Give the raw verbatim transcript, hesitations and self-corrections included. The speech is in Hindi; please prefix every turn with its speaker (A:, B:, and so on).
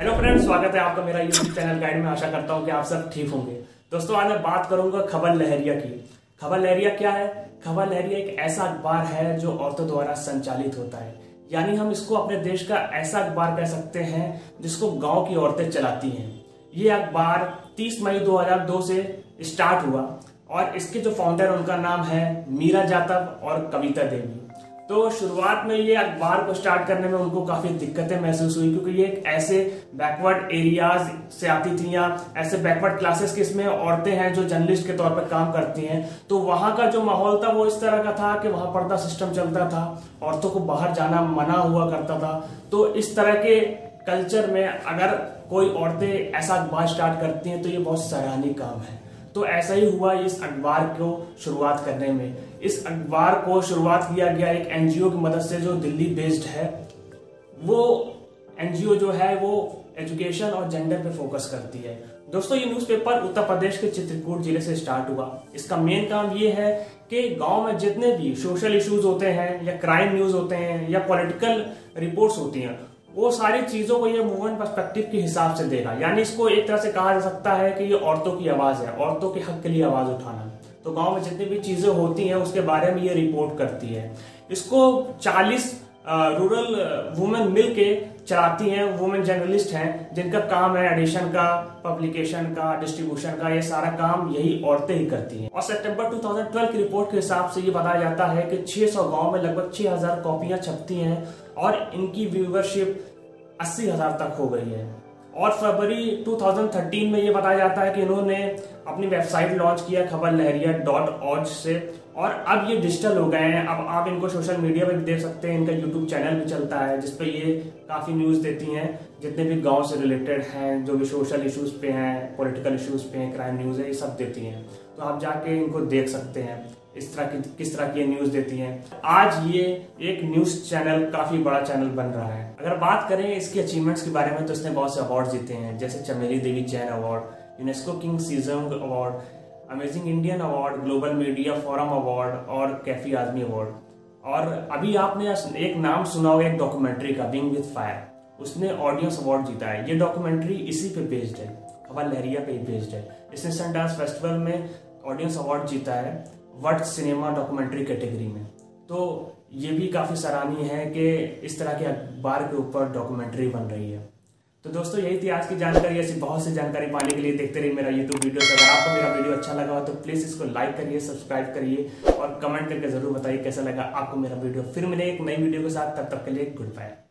A: हेलो फ्रेंड्स, स्वागत है आपका मेरा यूट्यूब चैनल गाइड में। आशा करता हूं कि आप सब ठीक होंगे। दोस्तों, आज मैं बात करूंगा खबर लहरिया की। खबर लहरिया क्या है? खबर लहरिया एक ऐसा अखबार है जो औरतों द्वारा संचालित होता है, यानी हम इसको अपने देश का ऐसा अखबार कह सकते हैं जिसको गांव की औरतें चलाती हैं। ये अखबार तीस मई दो हज़ार दो से स्टार्ट हुआ और इसके जो फाउंडर उनका नाम है मीरा जाटव और कविता देवी। तो शुरुआत में ये अखबार को स्टार्ट करने में उनको काफी दिक्कतें महसूस हुई, क्योंकि ये एक ऐसे बैकवर्ड एरियाज से आती थी या ऐसे बैकवर्ड क्लासेस के इसमें औरतें हैं जो जर्नलिस्ट के तौर पर काम करती हैं। तो वहां का जो माहौल था वो इस तरह का था कि वहां पर्दा सिस्टम चलता था, औरतों को बाहर जाना मना हुआ करता था। तो इस तरह के कल्चर में अगर कोई औरतें ऐसा अखबार स्टार्ट करती हैं तो ये बहुत सराहनीय काम है। तो ऐसा ही हुआ इस अखबार को शुरुआत करने में। इस अखबार को शुरुआत किया गया एक एनजीओ की मदद से जो दिल्ली बेस्ड है। वो एनजीओ जो है वो एजुकेशन और जेंडर पे फोकस करती है। दोस्तों, ये न्यूज़पेपर उत्तर प्रदेश के चित्रकूट जिले से स्टार्ट हुआ। इसका मेन काम ये है कि गांव में जितने भी सोशल इश्यूज होते हैं या क्राइम न्यूज होते हैं या पॉलिटिकल रिपोर्ट्स होती हैं, वो सारी चीजों को ये मूवमेंट पर्सपेक्टिव के हिसाब से देगा। यानी इसको एक तरह से कहा जा सकता है कि ये औरतों की आवाज है, औरतों के हक के लिए आवाज उठाना। तो गांव में जितनी भी चीजें होती हैं उसके बारे में ये रिपोर्ट करती है। इसको चालीस रूरल वुमेन मिलके चलाती हैं। वुमेन जर्नलिस्ट हैं जिनका काम है एडिशन का, पब्लिकेशन का, डिस्ट्रीब्यूशन का। ये सारा काम यही औरतें ही करती हैं। और सितंबर दो हज़ार बारह की रिपोर्ट के हिसाब से ये बताया जाता है कि छह सौ गांव में लगभग छह हज़ार कॉपियां छपती हैं और इनकी व्यूवरशिप अस्सी हज़ार तक हो गई है। और फरवरी दो हज़ार तेरह में ये बताया जाता है कि इन्होंने अपनी वेबसाइट लॉन्च किया खबर लहरिया डॉट ऑर्ग से, और अब ये डिजिटल हो गए हैं। अब आप इनको सोशल मीडिया पे भी देख सकते हैं। इनका यूट्यूब चैनल भी चलता है जिसपे ये काफी न्यूज देती हैं, जितने भी गांव से रिलेटेड हैं, जो भी सोशल इश्यूज पे हैं, पॉलिटिकल इश्यूज पे हैं, क्राइम न्यूज है, ये सब देती हैं। तो आप जाके इनको देख सकते हैं इस तरह की किस तरह की न्यूज देती हैं। आज ये एक न्यूज चैनल काफी बड़ा चैनल बन रहा है। अगर बात करें इसकी अचीवमेंट्स के बारे में तो इसने बहुत से अवार्ड जीते हैं, जैसे Chameli Devi Jain award, UNESCO king Sejong award, amazing Indian award, global media forum award और कैफी आजमी अवार्ड। और अभी आपने एक नाम सुना होगा एक डॉक्यूमेंट्री का, विंग विद फायर, उसने ऑडियंस अवार्ड जीता है। ये डॉक्यूमेंट्री इसी पे बेस्ड है, खबर लहरिया पे बेस्ड है। इसने सनडांस फेस्टिवल में ऑडियंस अवार्ड जीता है वर्ल्ड सिनेमा डॉक्यूमेंट्री कैटेगरी में। तो ये भी काफी सराहनीय है कि इस तरह के अखबार के ऊपर डॉक्यूमेंट्री बन रही है। तो दोस्तों, यही थी आज की जानकारी। ऐसी बहुत सी जानकारी पाने के लिए देखते रहिए मेरा यूट्यूब वीडियो। अगर आपको मेरा वीडियो अच्छा लगा हो तो प्लीज इसको लाइक करिए, सब्सक्राइब करिए और कमेंट करके जरूर बताइए कैसा लगा आपको मेरा वीडियो। फिर मिले एक नई वीडियो के साथ, तब तक के लिए गुड बाय।